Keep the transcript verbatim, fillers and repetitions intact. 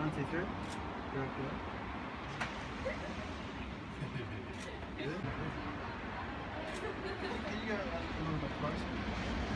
one teacher. Good, good. Good. You got a little bit closer.